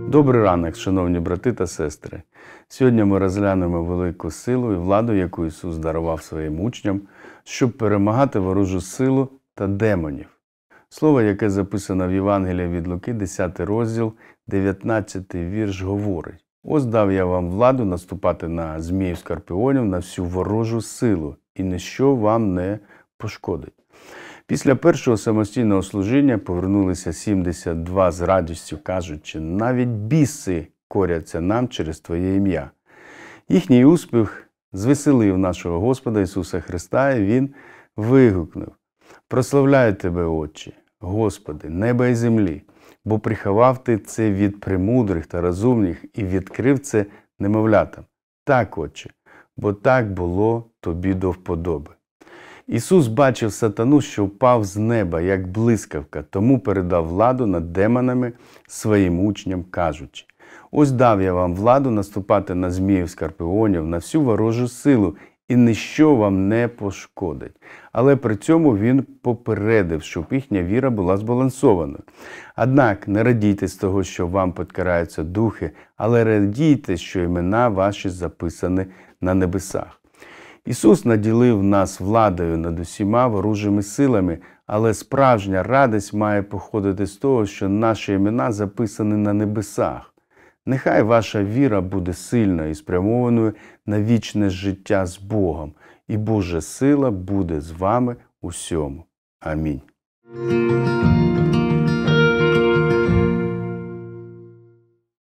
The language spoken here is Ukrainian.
Добрий ранок, шановні брати та сестри. Сьогодні ми розглянемо велику силу і владу, яку Ісус дарував своїм учням, щоб перемагати ворожу силу та демонів. Слово, яке записано в Євангелії від Луки, 10 розділ, 19 вірш говорить: «Ось дав я вам владу наступати на зміїв скорпіонів, на всю ворожу силу, і ніщо вам не пошкодить». Після першого самостійного служіння повернулися 72 з радістю, кажучи: «Навіть біси коряться нам через Твоє ім'я». Їхній успіх звеселив нашого Господа Ісуса Христа, і Він вигукнув: «Прославляю Тебе, Отче, Господи, неба і землі, бо приховав Ти це від премудрих та розумних і відкрив це немовлятам. Так, Отче, бо так було Тобі до вподоби». Ісус бачив сатану, що впав з неба, як блискавка, тому передав владу над демонами своїм учням, кажучи: «Ось дав я вам владу наступати на зміїв скорпіонів, на всю ворожу силу, і ніщо вам не пошкодить». Але при цьому Він попередив, щоб їхня віра була збалансованою. «Однак не радійте з того, що вам підкараються духи, але радійте, що імена ваші записані на небесах». Ісус наділив нас владою над усіма ворожими силами, але справжня радість має походити з того, що наші імена записані на небесах. Нехай ваша віра буде сильною і спрямованою на вічне життя з Богом, і Божа сила буде з вами у всьому. Амінь.